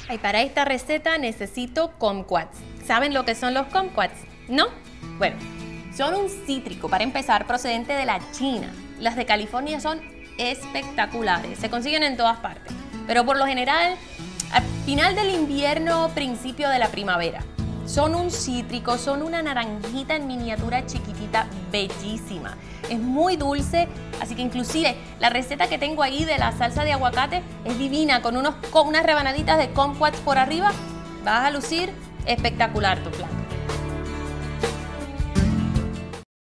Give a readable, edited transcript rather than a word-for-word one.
Y para esta receta necesito kumquats. ¿Saben lo que son los kumquats? ¿No? Bueno, son un cítrico, para empezar, procedente de la China. Las de California son espectaculares, se consiguen en todas partes, pero por lo general, al final del invierno, principio de la primavera. Son un cítrico, son una naranjita en miniatura chiquitita, bellísima. Es muy dulce, así que inclusive la receta que tengo ahí de la salsa de aguacate es divina, con unas rebanaditas de kumquats por arriba. Vas a lucir espectacular tu plato.